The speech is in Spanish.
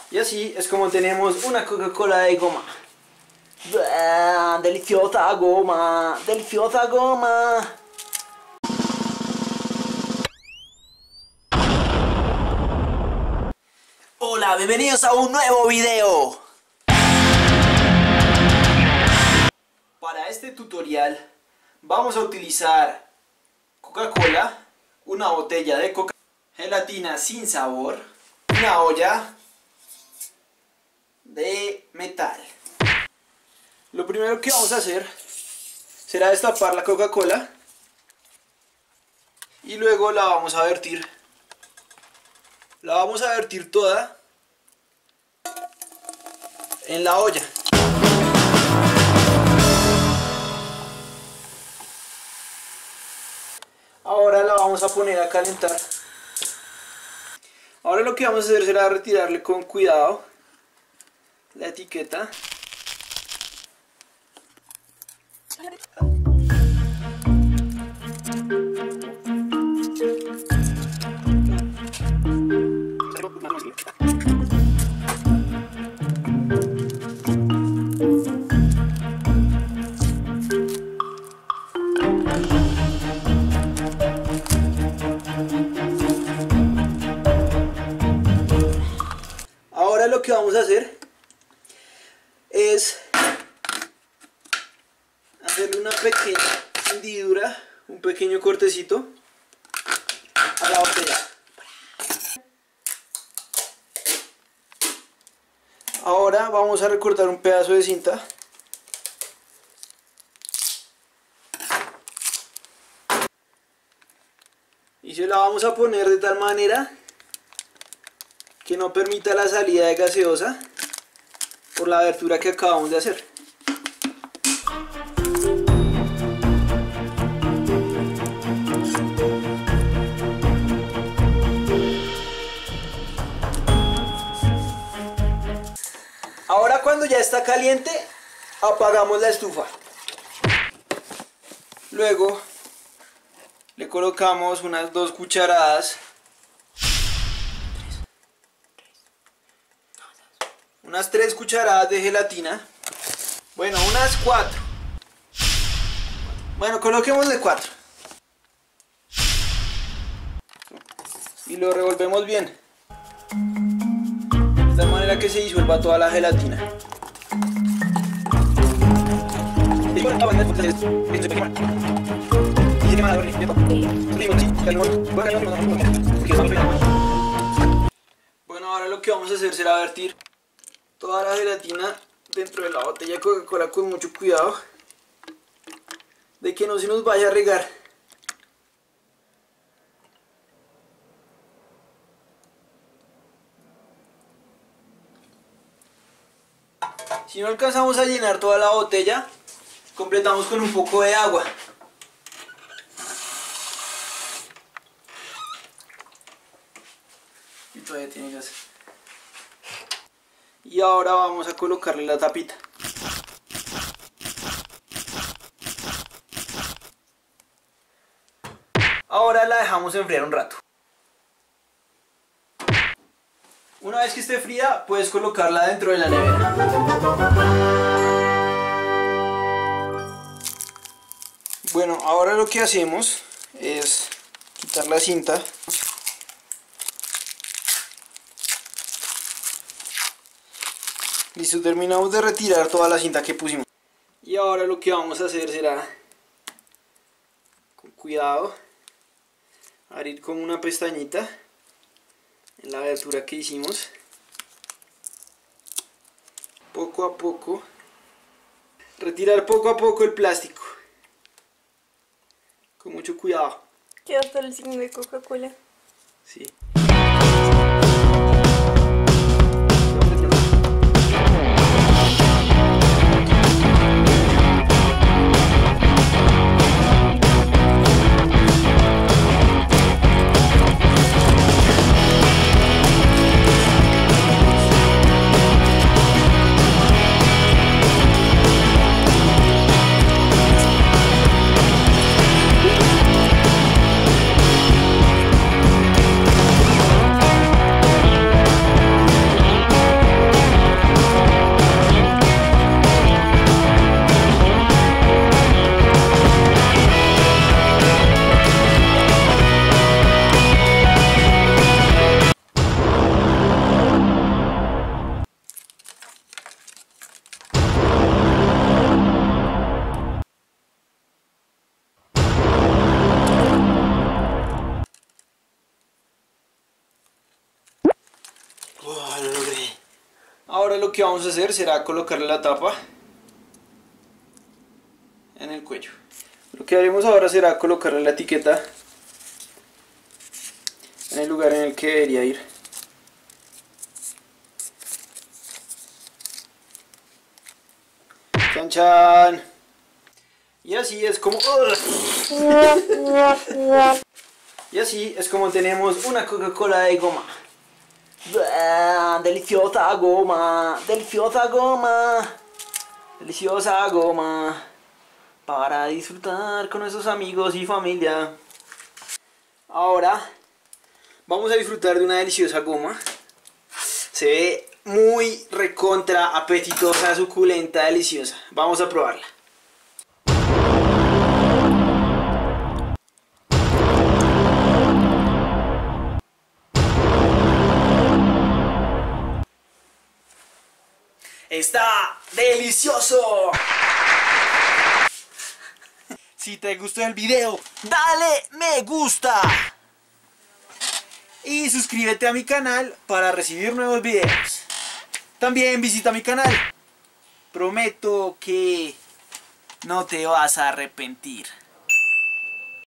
Y así es como tenemos una Coca-Cola de goma. Deliciosa goma, deliciosa goma. Hola, bienvenidos a un nuevo video. Para este tutorial vamos a utilizar Coca-Cola, una botella de Coca, gelatina sin sabor, una olla de metal. Lo primero que vamos a hacer será destapar la Coca-Cola y luego la vamos a vertir. La vamos a vertir toda en la olla. Ahora la vamos a poner a calentar. Ahora lo que vamos a hacer será retirarle con cuidado la etiqueta. Ahora lo que vamos a hacer es hacerle una pequeña hendidura, un pequeño cortecito a la botella. Ahora vamos a recortar un pedazo de cinta. Y se la vamos a poner de tal manera que no permita la salida de gaseosa por la abertura que acabamos de hacer. Ahora, cuando ya está caliente, apagamos la estufa. Luego le colocamos unas 2 cucharadas, unas 3 cucharadas de gelatina. Bueno, unas 4. Bueno, coloquémosle 4. Y lo revolvemos bien, de tal manera que se disuelva toda la gelatina. Bueno, ahora lo que vamos a hacer será vertir toda la gelatina dentro de la botella de Coca-Cola con mucho cuidado de que no se nos vaya a regar. Si no alcanzamos a llenar toda la botella, completamos con un poco de agua. Y todavía tiene gas. Y ahora vamos a colocarle la tapita. Ahora la dejamos enfriar un rato. Una vez que esté fría, puedes colocarla dentro de la nevera. Bueno, ahora lo que hacemos es quitar la cinta. Listo, terminamos de retirar toda la cinta que pusimos. Y ahora lo que vamos a hacer será, con cuidado, abrir como una pestañita en la abertura que hicimos. Poco a poco, retirar poco a poco el plástico. Con mucho cuidado. Quedó hasta el signo de Coca-Cola. Sí. Lo logré. Ahora lo que vamos a hacer será colocarle la tapa en el cuello. Lo que haremos ahora será colocarle la etiqueta en el lugar en el que debería ir. Chan chan. Y así es como... Y así es como tenemos una Coca-Cola de goma. Deliciosa goma, deliciosa goma, deliciosa goma, para disfrutar con nuestros amigos y familia. Ahora vamos a disfrutar de una deliciosa goma. Se ve muy recontra apetitosa, suculenta, deliciosa. Vamos a probarla. ¡Está delicioso! Si te gustó el video, dale me gusta. Y suscríbete a mi canal para recibir nuevos videos. También visita mi canal. Prometo que no te vas a arrepentir.